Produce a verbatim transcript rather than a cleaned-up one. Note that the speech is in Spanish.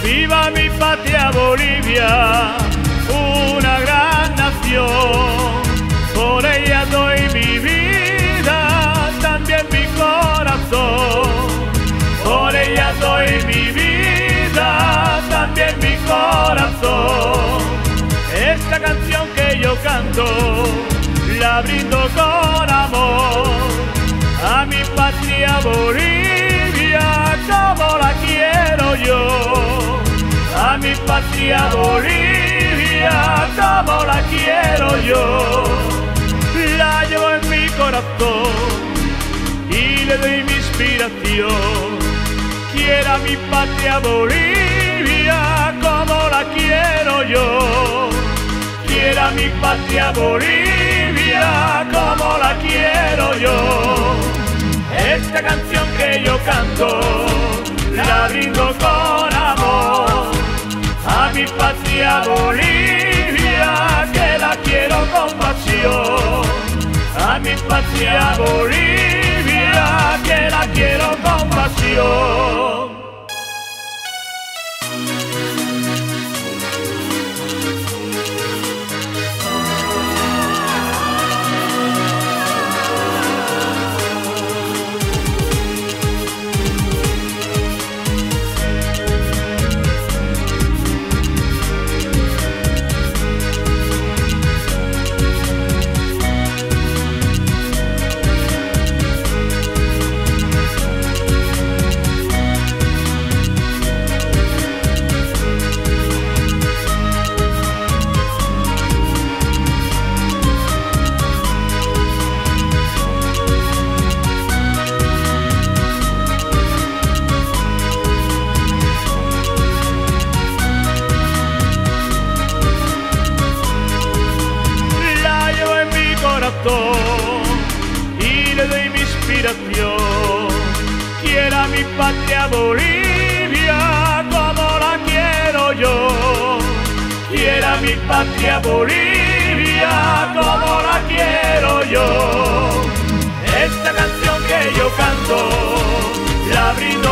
Viva mi patria Bolivia, una gran nación. Por ella doy mi vida, también mi corazón. Por ella doy mi vida, también mi corazón. Esta canción que yo canto, la brindo con amor a mi patria Bolivia, como la quiero yo. A mi patria Bolivia, como la quiero yo. La llevo en mi corazón y le doy mi inspiración. Quiera mi patria Bolivia, como la quiero yo. Quiera mi patria Bolivia, como la quiero yo. Esta canción que yo canto, la brindo con amor a mi patria Bolivia, que la quiero con pasión. A mi patria Bolivia, que la quiero con pasión. Y le doy mi inspiración. Quiera mi patria Bolivia, como la quiero yo. Quiera mi patria Bolivia, como la quiero yo. Esta canción que yo canto, la brindo